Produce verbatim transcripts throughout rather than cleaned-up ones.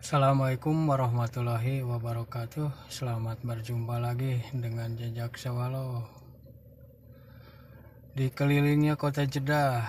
Assalamualaikum warahmatullahi wabarakatuh. Selamat berjumpa lagi dengan Jejak Sewalo. Dikelilingnya kota Jeddah.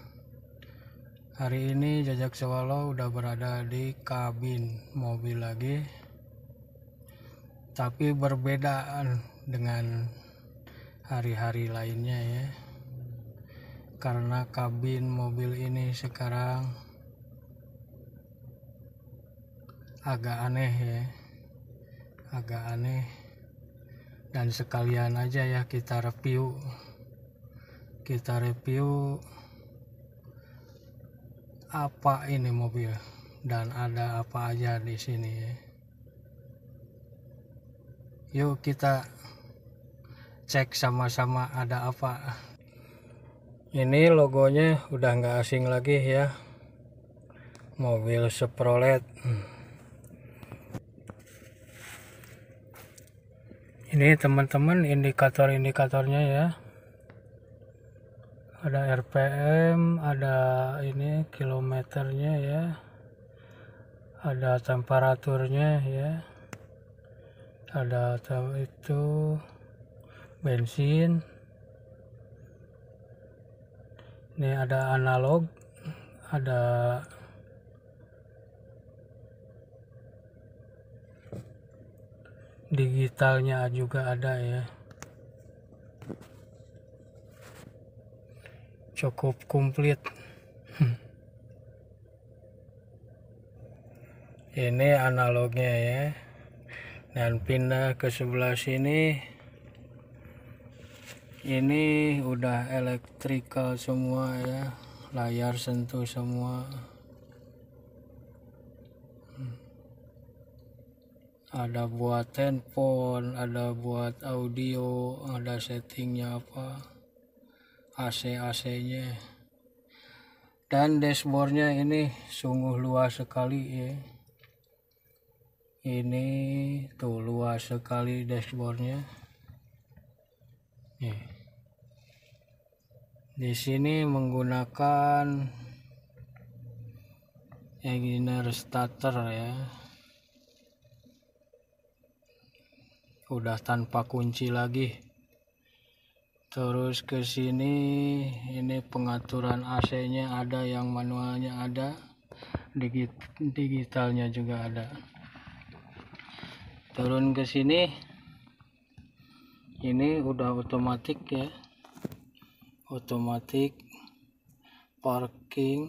Hari ini Jejak Sewalo udah berada di kabin mobil lagi, tapi berbeda dengan hari-hari lainnya ya, karena kabin mobil ini sekarang agak aneh ya, agak aneh dan sekalian aja ya kita review, kita review apa ini mobil dan ada apa aja di sini ya. Yuk kita cek sama-sama ada apa. Ini logonya udah nggak asing lagi ya, mobil Chevrolet. Ini teman-teman indikator-indikatornya ya, ada R P M, ada ini kilometernya ya, ada temperaturnya ya, ada itu bensin. Ini ada analog, ada digitalnya juga ada ya. Cukup komplit. Ini analognya ya. Dan pindah ke sebelah sini. Ini udah elektrikal semua ya. Layar sentuh semua. Ada buat handphone, ada buat audio, ada settingnya apa, A C A C-nya. Dan dashboardnya ini sungguh luas sekali ya. Ini tuh luas sekali dashboardnya. Nih. Di sini menggunakan engine starter ya. Udah tanpa kunci lagi. Terus ke sini ini pengaturan A C-nya ada, yang manualnya ada, digit digitalnya juga ada. Turun ke sini ini udah otomatis ya. Otomatis parking,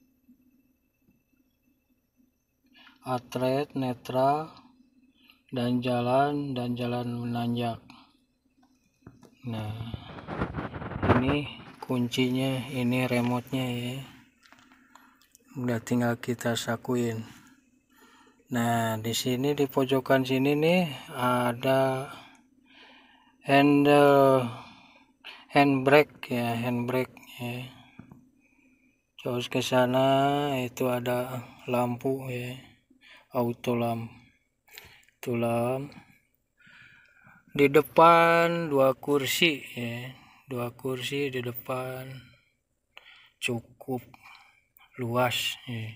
atret, netral, dan jalan dan jalan menanjak. Nah, ini kuncinya, ini remote-nya ya. Udah tinggal kita sakuin. Nah, di sini di pojokan sini nih ada handle handbrake ya, handbrake ya. Terus ke sana itu ada lampu ya, auto lamp. Itu lamp. Di depan dua kursi ya, dua kursi di depan, cukup luas ya.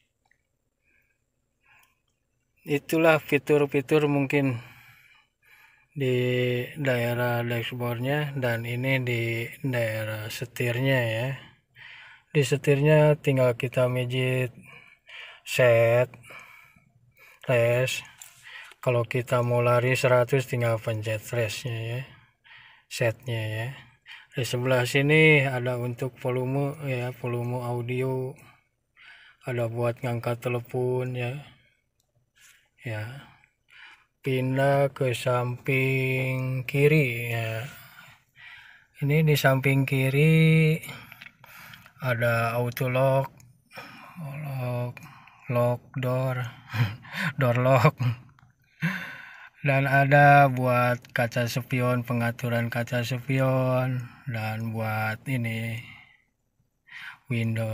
Itulah fitur-fitur mungkin di daerah dashboardnya, dan ini di daerah setirnya ya. Di setirnya tinggal kita mijit set race. Kalau kita mau lari seratus tinggal pencet race-nya ya, setnya ya. Di sebelah sini ada untuk volume ya, volume audio, ada buat ngangkat telepon ya. Ya, pindah ke samping kiri ya. Ini di samping kiri ada auto lock, lock, lock door, door lock. Dan ada buat kaca spion, pengaturan kaca spion, dan buat ini window,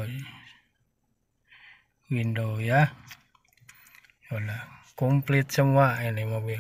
window ya. Udah komplit semua ini mobil.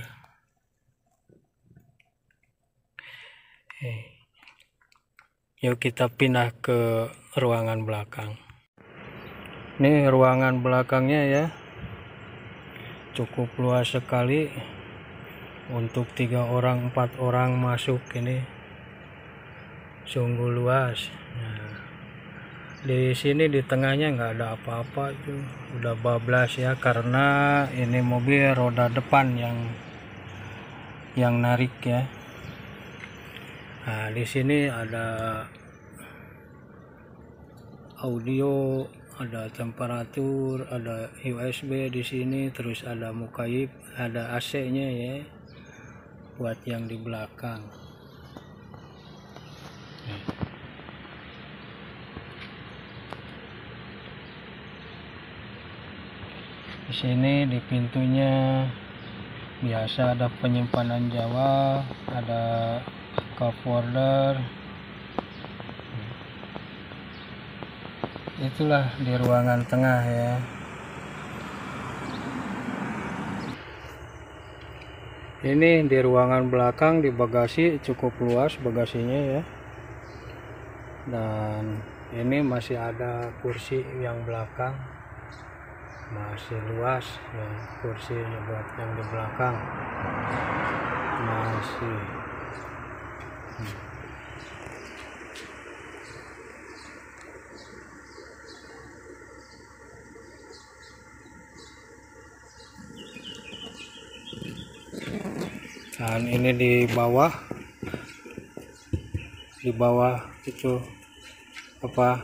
Yuk kita pindah ke ruangan belakang. Ini ruangan belakangnya ya. cukup luas sekali untuk tiga orang empat orang masuk. Ini sungguh luas. Nah, di sini di tengahnya nggak ada apa-apa, itu udah bablas ya, karena ini mobil roda depan yang yang narik ya. Nah, di sini ada audio, ada temperatur, ada U S B di sini, terus ada mukayif, ada A C-nya ya buat yang di belakang. Di sini di pintunya biasa ada penyimpanan Jawa, ada cup holder. Itulah di ruangan tengah ya. Ini di ruangan belakang, di bagasi cukup luas bagasinya ya. Dan ini masih ada kursi yang belakang, masih luas ya, kursinya buat yang di belakang masih. Hmm. Dan ini di bawah, di bawah itu apa,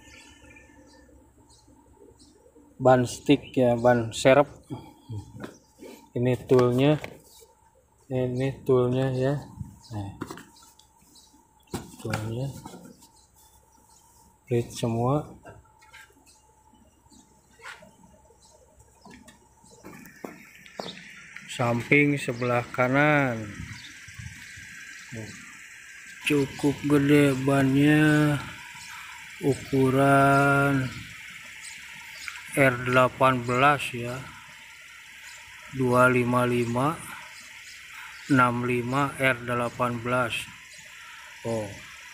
ban stick ya, ban serep. Ini toolnya, ini toolnya ya. Nah, toolnya split semua. Samping sebelah kanan cukup gede bannya, ukuran R delapan belas ya, dua lima lima enam lima R delapan belas. Oh,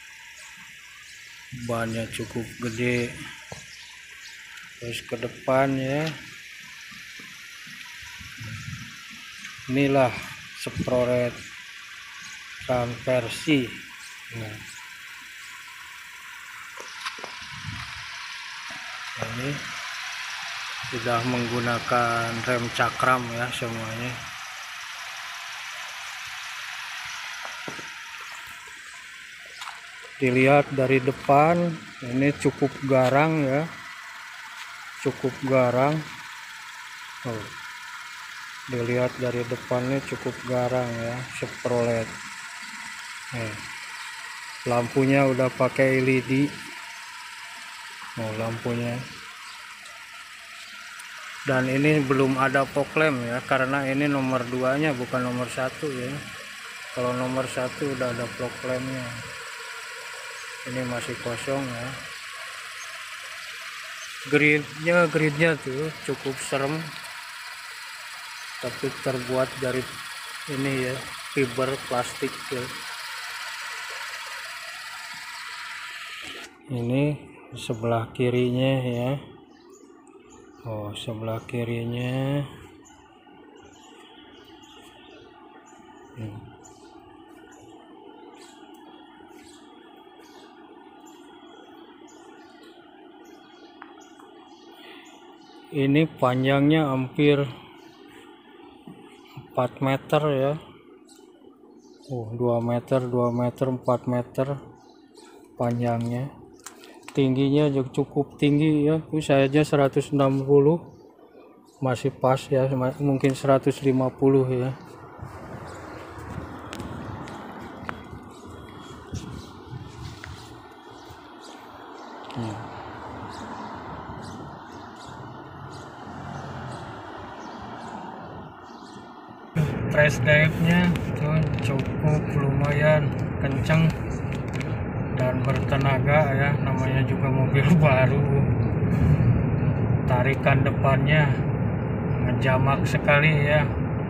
bannya cukup gede. Terus ke depan ya, inilah Chevrolet Traverse. Nah, ini sudah menggunakan rem cakram ya semuanya. Dilihat dari depan, ini cukup garang ya, cukup garang. Oh, dilihat dari depannya cukup garang ya, Chevrolet. Eh, lampunya udah pakai L E D. Oh, lampunya. Dan ini belum ada fog lamp ya, karena ini nomor dua nya bukan nomor satu ya. Kalau nomor satu udah ada fog lampnya. Ini masih kosong ya. Gridnya, gridnya tuh cukup serem, tapi terbuat dari ini ya, fiber plastik ya. Ini sebelah kirinya ya. Oh, sebelah kirinya. Hmm. Ini panjangnya hampir empat meter ya. Oh, dua meter, dua meter, empat meter panjangnya. Tingginya juga cukup tinggi ya. Saya aja seratus enam puluh masih pas ya, mungkin seratus lima puluh ya. Hmm. Trash drive-nya tuh cukup lumayan kenceng dan bertenaga ya, namanya juga mobil baru. Tarikan depannya ngejamak sekali ya.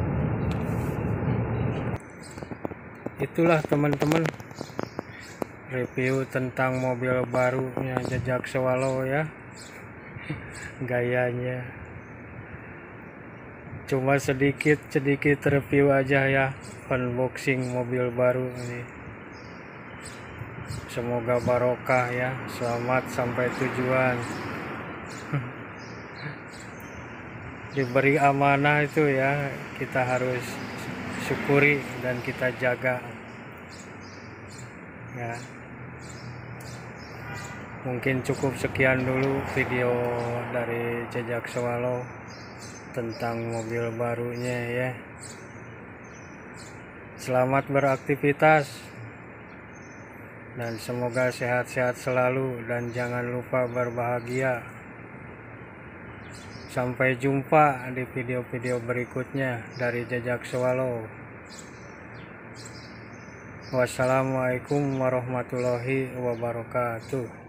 Itulah teman-teman review tentang mobil barunya Jejak Swallow ya. Gayanya cuma sedikit sedikit review aja ya, unboxing mobil baru ini. Semoga barokah ya, selamat sampai tujuan. Diberi amanah itu ya, kita harus syukuri dan kita jaga ya. Mungkin cukup sekian dulu video dari Jejak Swallow tentang mobil barunya ya. Selamat beraktivitas dan semoga sehat-sehat selalu dan jangan lupa berbahagia. Sampai jumpa di video-video berikutnya dari Jejak Swallow. Wassalamualaikum warahmatullahi wabarakatuh.